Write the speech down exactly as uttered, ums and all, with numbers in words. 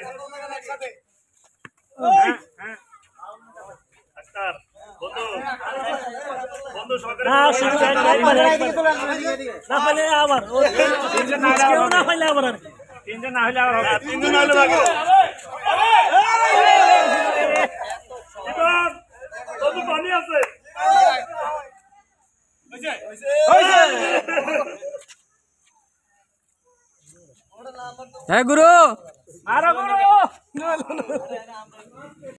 তিনজন না হলে আবার তিনজন না হলে পানি আছে হ্যাঁ গুরু আরে গুরু